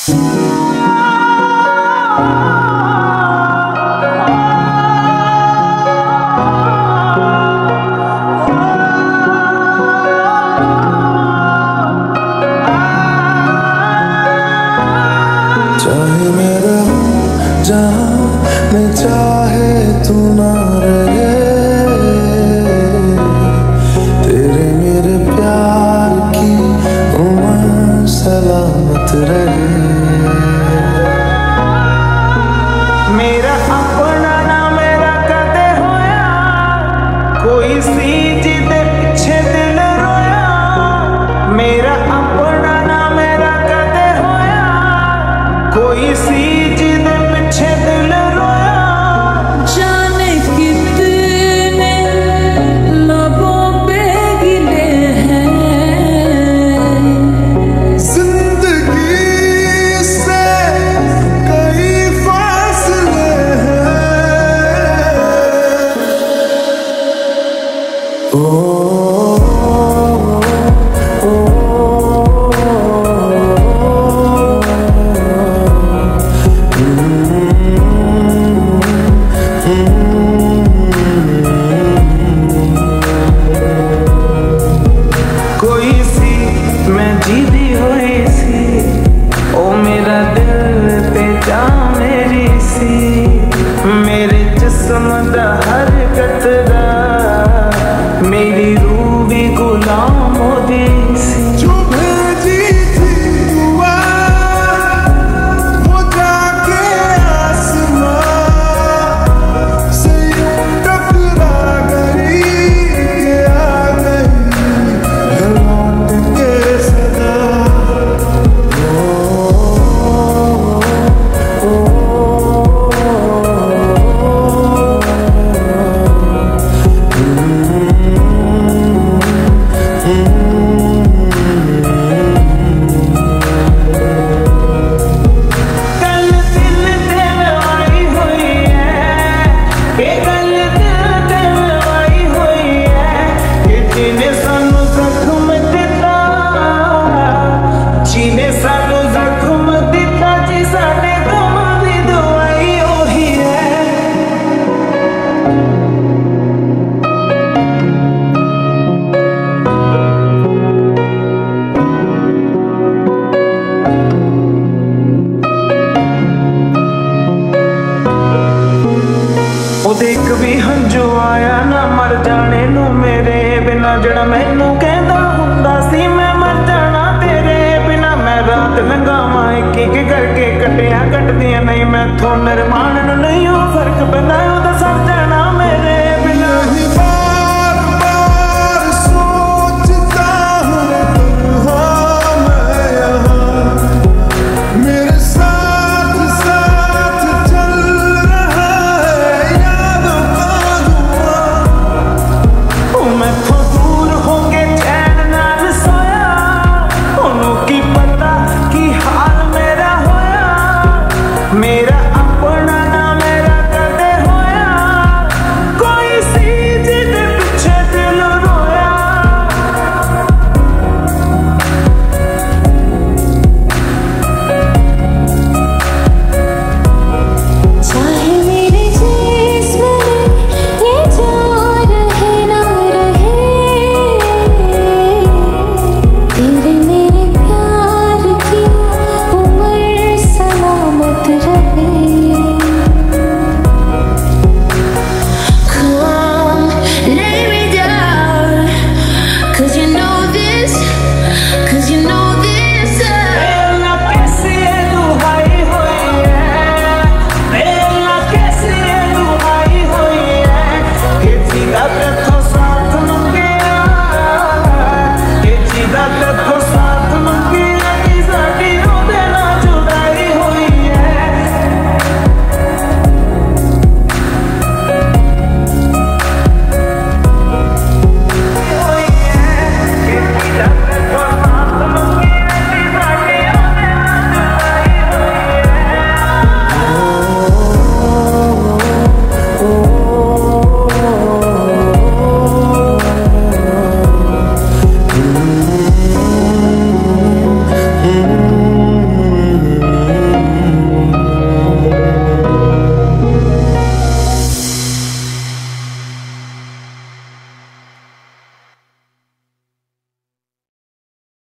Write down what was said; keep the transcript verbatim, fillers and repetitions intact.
चाहे मैं रहूं जहां मैं चाहे तू ना रहे, तेरे मेरे प्यार की उम्र सलामत रहे। मेरा अपना ना मेरा कदे होया, कोई सी जिदे पिछे दिल रोया। मेरा अपना ना मेरा कदे होया, कोई सी जिदे पिछे दिल रोया। जाने कितने लबों पे गिले हैं, जिंदगी से कई फासले हैं। ओ कोई सी मैं जीदी हुई सी, ओ मेरा दिल पे जा मेरी सी। मेरे जिस्म दा हर कतरा, मेरी रूह भी गुलाम होदी सी। जो भेजी थी दुआ वो जाके आसमां से टकरा गई के आ गई है लौट के सदा। ओ, ओ, गल दिल ते आई हुई है, ये गल दिल ते आई हुई है। कि जिन्हें सानू जख्म दिता, जिन्हें सानू जख्म दिता, जी साडे गम दी दवाई ओही है। ਉਹਦੇ ਇੱਕ ਵੀ ਹੰਝੂ ਆਇਆ ਨਾ ਮਰ ਜਾਣੇ ਨੂੰ ਮੇਰੇ ਬਿਨਾ, ਜਿਹੜਾ ਮੈਨੂੰ ਕਹਿੰਦਾ ਹੁੰਦਾ ਸੀ ਮੈਂ ਮਰ ਜਾਣਾ ਤੇਰੇ ਬਿਨਾ। ਮੈਂ ਰਾਤ ਲੰਘਾਵਾਂ ਇੱਕ ਇੱਕ ਕਰਕੇ ਕੱਟਿਆ ਕੱਟਦੀਆਂ ਨਹੀਂ ਮੈਥੋਂ ਨਿਰਮਾਣ ਨੂੰ ਨਹੀਂ ਉਹ ਫਰਕ ਪੈਂਦਾ ਉਹਦਾ ਸਰ ਜਾਣਾ ਮੇਰੇ।